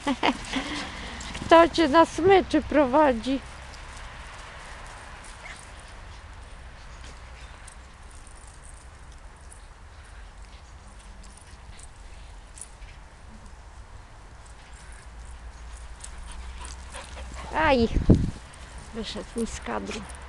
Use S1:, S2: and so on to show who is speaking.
S1: Kto cię na smyczy prowadzi? Aj, wyszedł mi z kadru.